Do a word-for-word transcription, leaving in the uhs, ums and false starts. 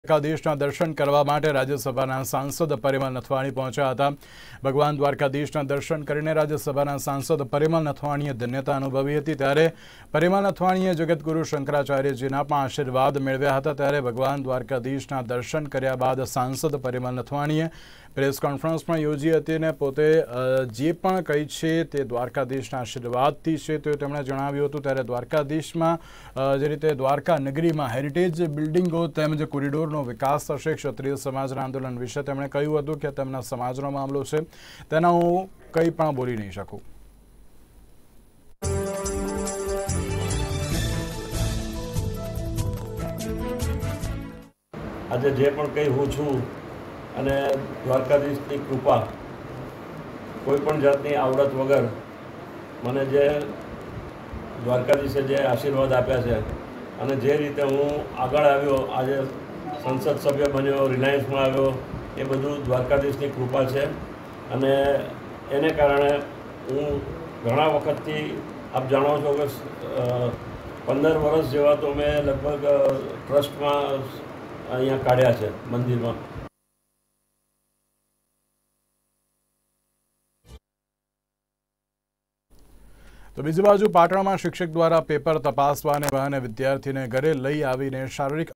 દ્વારકાધીશના દર્શન કરવા માટે રાજ્યસભાના સાંસદ પરિમલ નથવાણી પહોંચ્યા હતા। ભગવાન દ્વારકાધીશના દર્શન કરીને રાજ્યસભાના સાંસદ પરિમલ નથવાણીએ ધન્યતા અનુભવી હતી। ત્યારે પરિમલ નથવાણીએ જગતગુરુ શંકરાચાર્યજીના પણ આશીર્વાદ મેળવ્યા હતા। ત્યારે ભગવાન દ્વારકાધીશના દર્શન કર્યા બાદ સાંસદ પરિમલ નથવાણીએ પ્રેસ કોન્ફરન્સ પણ યોજી હતી અને પોતે જે પણ કંઈ છે તે દ્વારકાધીશના આશીર્વાદથી છે તે તેમણે જણાવ્યું હતું। ત્યારે દ્વારકાધીશમાં જે રીતે દ્વારકા નગરીમાં હેરિટેજ બિલ્ડિંગો તેમજ કોરિડોરનો વિકાસ થશે। ક્ષત્રિય સમાજના આંદોલન વિશે તેમણે કહ્યું હતું કે તેમના સમાજનો મામલો છે, તેના હું કંઈ પણ બોલી નહીં શકું। આજે જે પણ કંઈ હું છું અને દ્વારકાધીશની કૃપા, કોઈ પણ જાતની આવડત વગર મને જે દ્વારકાધીશે જે આશીર્વાદ આપ્યા છે અને જે રીતે હું આગળ આવ્યો, આજે સંસદ સભ્ય બન્યો, રિલાયન્સમાં આવ્યો, એ બધું દ્વારકાધીશની કૃપા છે। અને એને કારણે હું ઘણા વખતથી, આપ જાણો છો કે પંદર વર્ષ જેવા તો મેં લગભગ ટ્રસ્ટમાં અહીંયા કાઢ્યા છે મંદિરમાં। તો બીજી બાજુ પાટણમાં શિક્ષક દ્વારા પેપર તપાસવાને બહાને વિદ્યાર્થીને ઘરે લઈ આવીને શારીરિક